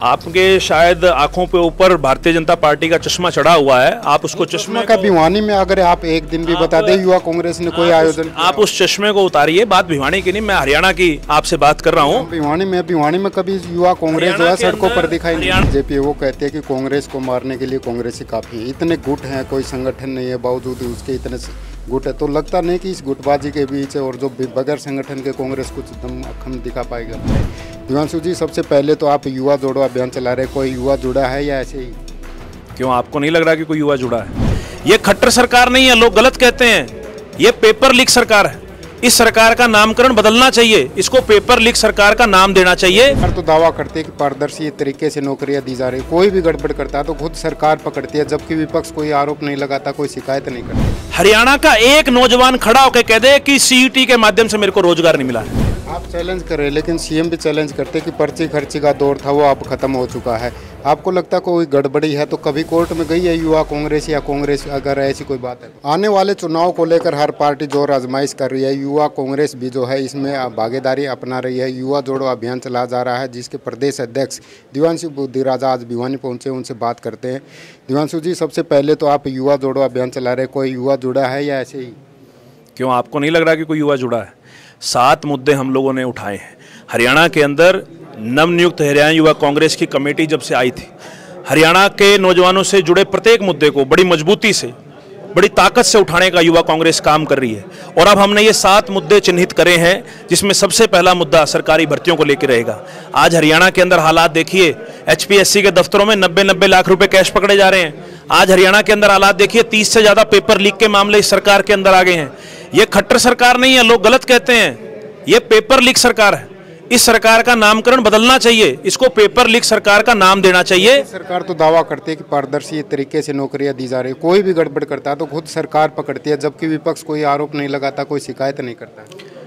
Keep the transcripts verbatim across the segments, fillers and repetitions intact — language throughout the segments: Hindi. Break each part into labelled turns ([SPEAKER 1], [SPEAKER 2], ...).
[SPEAKER 1] आपके शायद आंखों पे ऊपर भारतीय जनता पार्टी का चश्मा चढ़ा हुआ है। आप उसको चश्मे
[SPEAKER 2] का भिवानी में अगर आप एक दिन भी बता दें युवा कांग्रेस ने कोई आयोजन,
[SPEAKER 1] आप उस चश्मे को उतारिए। बात भिवानी की नहीं, मैं हरियाणा की आपसे बात कर रहा हूँ।
[SPEAKER 2] भिवानी में भिवानी में कभी युवा कांग्रेस जो है सड़कों पर दिखाई नहीं। बीजेपी वो कहते हैं कि कांग्रेस को मारने के लिए कांग्रेस ही काफी है। इतने गुट हैं, कोई संगठन नहीं है, बावजूद उसके इतने गुट है, तो लगता नहीं कि इस गुटबाजी के बीच और जो बगैर संगठन के कांग्रेस कुछ दम अखम दिखा पाएगा। दिवांशु जी, सबसे पहले तो आप युवा जोड़ो अभियान चला रहे, कोई युवा जुड़ा है या ऐसे ही?
[SPEAKER 1] क्यों, आपको नहीं लग रहा कि कोई युवा जुड़ा है? ये खट्टर सरकार नहीं है, लोग गलत कहते हैं। ये पेपर लीक सरकार है। इस सरकार का नामकरण बदलना चाहिए, इसको पेपर लीक सरकार का नाम देना चाहिए।
[SPEAKER 2] सरकार तो दावा करते हैं कि पारदर्शी तरीके से नौकरियां दी जा रही, कोई भी गड़बड़ करता है तो खुद सरकार पकड़ती है, जबकि विपक्ष कोई आरोप नहीं लगाता, कोई शिकायत नहीं करता।
[SPEAKER 1] हरियाणा का एक नौजवान खड़ा होकर कह दे कि सीईटी के माध्यम से मेरे को रोजगार नहीं मिला है।
[SPEAKER 2] आप चैलेंज कर रहे हैं, लेकिन सीएम भी चैलेंज करते कि पर्ची खर्ची का दौर था वो अब खत्म हो चुका है। आपको लगता है कोई गड़बड़ी है तो कभी कोर्ट में गई है युवा कांग्रेस या कांग्रेस, अगर ऐसी कोई बात है तो? आने वाले चुनाव को लेकर हर पार्टी जोर आजमाइश कर रही है। युवा कांग्रेस भी जो है इसमें भागीदारी अपना रही है। युवा जोड़ो अभियान चलाया जा रहा है, जिसके प्रदेश अध्यक्ष दिवांशु बुद्धिराजा आज भिवानी पहुंचे, उनसे बात करते हैं। दिवांशु जी, सबसे पहले तो आप युवा जोड़ो अभियान चला रहे, कोई युवा जुड़ा है या ऐसे ही?
[SPEAKER 1] क्यों, आपको नहीं लग रहा कि कोई युवा जुड़ा है? सात मुद्दे हम लोगों ने उठाए हैं। हरियाणा के अंदर नवनियुक्त हरियाणा युवा कांग्रेस की कमेटी जब से आई थी, हरियाणा के नौजवानों से जुड़े प्रत्येक मुद्दे को बड़ी मजबूती से, बड़ी ताकत से उठाने का युवा कांग्रेस काम कर रही है। और अब हमने ये सात मुद्दे चिन्हित करे हैं, जिसमें सबसे पहला मुद्दा सरकारी भर्तियों को लेकर रहेगा। आज हरियाणा के अंदर हालात देखिए, एचपीएससी के दफ्तरों में नब्बे नब्बे लाख रुपए कैश पकड़े जा रहे हैं। आज हरियाणा के अंदर हालात देखिए, तीस से ज्यादा पेपर लीक के मामले इस सरकार के अंदर आ गए हैं। ये खट्टर सरकार नहीं है, लोग गलत कहते हैं। ये पेपर लीक सरकार है। इस सरकार का नामकरण बदलना चाहिए, इसको पेपर लीक सरकार का नाम देना चाहिए।
[SPEAKER 2] सरकार तो दावा करती है कि पारदर्शी तरीके से नौकरियां दी जा रही, कोई भी गड़बड़ करता है तो खुद सरकार पकड़ती है, जबकि विपक्ष कोई आरोप नहीं लगाता, कोई शिकायत नहीं करता।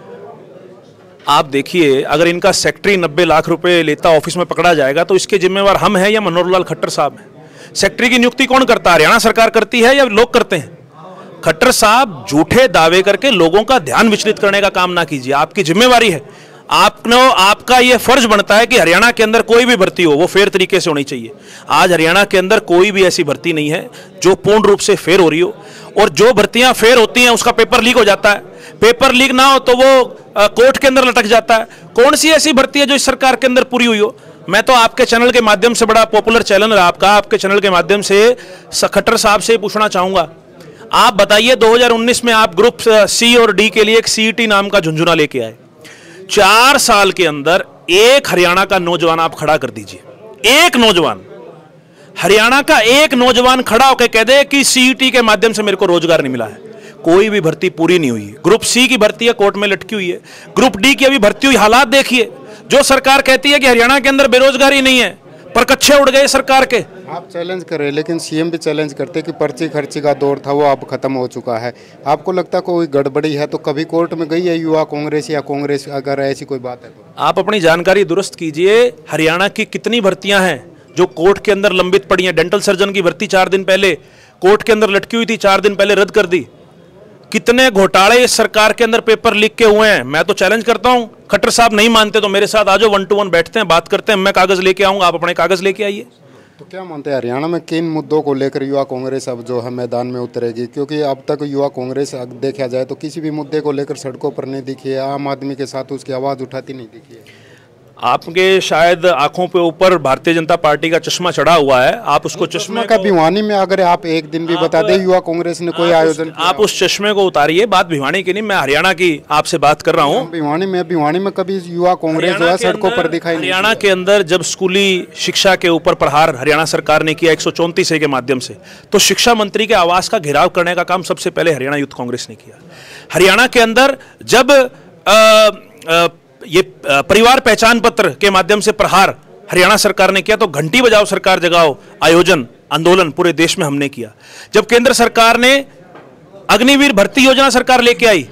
[SPEAKER 1] आप देखिए, अगर इनका सेक्रेटरी नब्बे लाख रुपए लेता ऑफिस में पकड़ा जाएगा तो इसके जिम्मेवार हम हैं या मनोहर लाल खट्टर साहब हैं? सेक्रेटरी की नियुक्ति कौन करता है? हरियाणा सरकार करती है या लोग करते हैं? खट्टर साहब झूठे दावे करके लोगों का ध्यान विचलित करने का काम ना कीजिए, आपकी जिम्मेवारी है। आपने आपका यह फर्ज बनता है कि हरियाणा के अंदर कोई भी भर्ती हो वो फेयर तरीके से होनी चाहिए। आज हरियाणा के अंदर कोई भी ऐसी भर्ती नहीं है जो पूर्ण रूप से फेयर हो रही हो, और जो भर्तियां फेयर होती हैं उसका पेपर लीक हो जाता है। पेपर लीक ना हो तो वो कोर्ट के अंदर लटक जाता है। कौन सी ऐसी भर्ती है जो इस सरकार के अंदर पूरी हुई हो? मैं तो आपके चैनल के माध्यम से, बड़ा पॉपुलर चैनल है आपका, आपके चैनल के माध्यम से खट्टर साहब से पूछना चाहूंगा, आप बताइए दो हज़ार उन्नीस में आप ग्रुप सी और डी के लिए एक सीईटी नाम का झुंझुना लेके आए। चार साल के अंदर एक हरियाणा का नौजवान आप खड़ा कर दीजिए, एक नौजवान, हरियाणा का एक नौजवान खड़ा होकर कह दे कि सीईटी के माध्यम से मेरे को रोजगार नहीं मिला है। कोई भी भर्ती पूरी नहीं हुई। ग्रुप सी की भर्ती है, कोर्ट में लटकी हुई है। ग्रुप डी की अभी भर्ती हुई, हालात देखिए। जो सरकार कहती है कि हरियाणा के अंदर बेरोजगारी नहीं है, पर कच्चे उड़ गए सरकार के।
[SPEAKER 2] आप चैलेंज कर रहे हैं, लेकिन सीएम भी चैलेंज करते कि पर्ची खर्ची का दौर था वो अब खत्म हो चुका है। आपको लगता है कोई गड़बड़ी है तो कभी कोर्ट में गई है युवा कांग्रेस या कांग्रेस, अगर ऐसी कोई बात है तो?
[SPEAKER 1] आप अपनी जानकारी दुरुस्त कीजिए। हरियाणा की कितनी भर्तियां हैं जो कोर्ट के अंदर लंबित पड़ी हैं? डेंटल सर्जन की भर्ती चार दिन पहले कोर्ट के अंदर लटकी हुई थी, चार दिन पहले रद्द कर दी। कितने घोटाले इस सरकार के अंदर पेपर लीक के हुए हैं। मैं तो चैलेंज करता हूं, खट्टर साहब नहीं मानते तो मेरे साथ आ जाओ, वन टू वन बैठते हैं, बात करते हैं। मैं कागज लेके आऊंगा, आप अपने कागज लेके आइए।
[SPEAKER 2] तो क्या मानते हैं हरियाणा में किन मुद्दों को लेकर युवा कांग्रेस अब जो है मैदान में उतरेगी? क्योंकि अब तक युवा कांग्रेस देखा जाए तो किसी भी मुद्दे को लेकर सड़कों पर नहीं दिखी है, आम आदमी के साथ उसकी आवाज़ उठाती नहीं दिखी है।
[SPEAKER 1] आपके शायद आंखों पे ऊपर भारतीय जनता पार्टी का चश्मा चढ़ा हुआ है। आप उसको चश्मे
[SPEAKER 2] का भिवानी में अगर आप एक दिन भी बता दें युवा कांग्रेस ने कोई आयोजन,
[SPEAKER 1] आप उस चश्मे को उतारिए। बात भिवानी की नहीं, मैं हरियाणा की आपसे बात कर रहा हूँ।
[SPEAKER 2] भिवानी में भिवानी में कभी युवा कांग्रेस जो है सड़कों पर दिखाई?
[SPEAKER 1] हरियाणा के अंदर जब स्कूली शिक्षा के ऊपर प्रहार हरियाणा सरकार ने किया एक सौ चौंतीस ए के माध्यम से, तो शिक्षा मंत्री के आवास का घेराव करने का काम सबसे पहले हरियाणा यूथ कांग्रेस ने किया। हरियाणा के अंदर जब आ, आ, ये परिवार पहचान पत्र के माध्यम से प्रहार हरियाणा सरकार ने किया, तो घंटी बजाओ सरकार जगाओ आयोजन आंदोलन पूरे देश में हमने किया। जब केंद्र सरकार ने अग्निवीर भर्ती योजना सरकार लेके आई,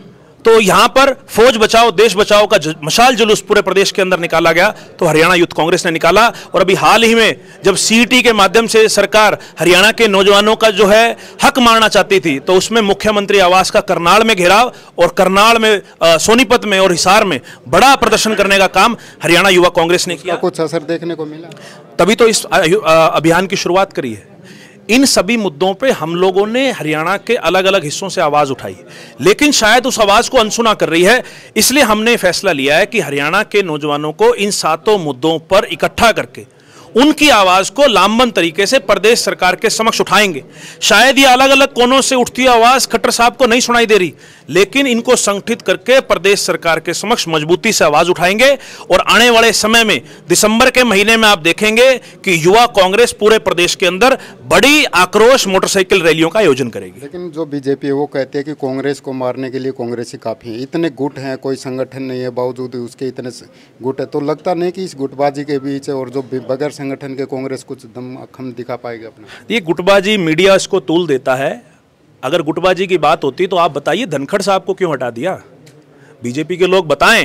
[SPEAKER 1] तो यहां पर फौज बचाओ देश बचाओ का मशाल जुलूस पूरे प्रदेश के अंदर निकाला गया, तो हरियाणा यूथ कांग्रेस ने निकाला। और अभी हाल ही में जब सीईटी के माध्यम से सरकार हरियाणा के नौजवानों का जो है हक मारना चाहती थी, तो उसमें मुख्यमंत्री आवास का करनाल में घेराव और करनाल में आ, सोनीपत में और हिसार में बड़ा प्रदर्शन करने का काम हरियाणा युवा कांग्रेस ने किया।
[SPEAKER 2] कुछ असर देखने को मिला,
[SPEAKER 1] तभी तो इस अभियान की शुरुआत करी है। इन सभी मुद्दों पे हम लोगों ने हरियाणा के अलग अलग हिस्सों से आवाज उठाई, लेकिन शायद उस आवाज को अनसुना कर रही है। इसलिए हमने फैसला लिया है कि हरियाणा के नौजवानों को इन सातों मुद्दों पर इकट्ठा करके उनकी आवाज को लामबंद तरीके से प्रदेश सरकार के समक्ष उठाएंगे। शायद ये अलग अलग कोनों से उठती आवाज खट्टर साहब को नहीं सुनाई दे रही, लेकिन इनको संगठित करके प्रदेश सरकार के समक्ष मजबूती से आवाज उठाएंगे। और आने वाले समय में दिसंबर के महीने में आप देखेंगे कि युवा कांग्रेस पूरे प्रदेश के अंदर बड़ी आक्रोश मोटरसाइकिल रैलियों का आयोजन करेगी।
[SPEAKER 2] लेकिन जो बीजेपी है वो कहते हैं कि कांग्रेस को मारने के लिए कांग्रेस ही काफी है, इतने गुट हैं, कोई संगठन नहीं है, बावजूद उसके इतने गुट है, तो लगता नहीं कि इस गुटबाजी के बीच और जो बगैर संगठन के कांग्रेस कुछ दम खम दिखा पाएगी अपना?
[SPEAKER 1] ये गुटबाजी मीडिया इसको तूल देता है। अगर गुटबाजी की बात होती तो आप बताइए धनखड़ साहब को क्यों हटा दिया? बीजेपी के लोग बताएं।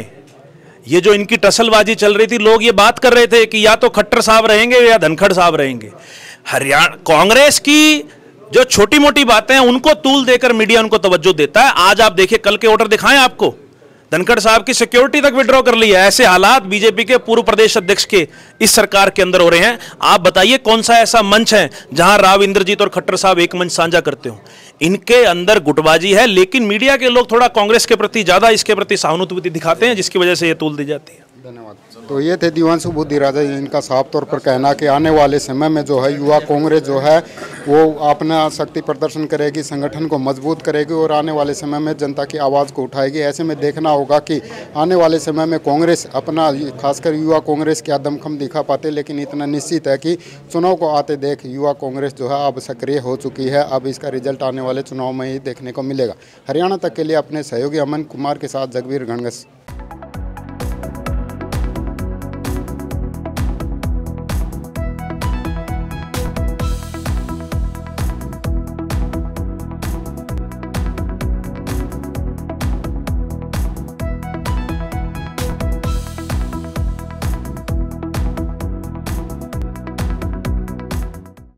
[SPEAKER 1] ये जो इनकी टसलबाजी चल रही थी, लोग ये बात कर रहे थे कि या तो खट्टर साहब रहेंगे या धनखड़ साहब रहेंगे। हरियाणा कांग्रेस की जो छोटी मोटी बातें हैं उनको तूल देकर मीडिया उनको तवज्जो देता है। आज आप देखिए, कल के ऑर्डर दिखाएं आपको, धनखड़ साहब की सिक्योरिटी तक विड्रॉ कर ली है। ऐसे हालात बीजेपी के पूर्व प्रदेश अध्यक्ष के इस सरकार के अंदर हो रहे हैं। आप बताइए कौन सा ऐसा मंच है जहां राव इंद्रजीत और खट्टर साहब एक मंच साझा करते हो? इनके अंदर गुटबाजी है, लेकिन मीडिया के लोग थोड़ा कांग्रेस के प्रति ज्यादा इसके प्रति सहानुभूति दिखाते हैं, जिसकी वजह से ये तूल दी जाती है।
[SPEAKER 2] धन्यवाद। तो ये थे दिवांशु बुद्धिराजा, इनका साफ तौर पर कहना कि आने वाले समय में जो है युवा कांग्रेस जो है वो अपना शक्ति प्रदर्शन करेगी, संगठन को मजबूत करेगी और आने वाले समय में जनता की आवाज़ को उठाएगी। ऐसे में देखना होगा कि आने वाले समय में कांग्रेस अपना, खासकर युवा कांग्रेस क्या दमखम दिखा पाते, लेकिन इतना निश्चित है कि चुनाव को आते देख युवा कांग्रेस जो है अब सक्रिय हो चुकी है। अब इसका रिजल्ट आने वाले चुनाव में ही देखने को मिलेगा। हरियाणा तक के लिए अपने सहयोगी अमन कुमार के साथ जगवीर घनघस।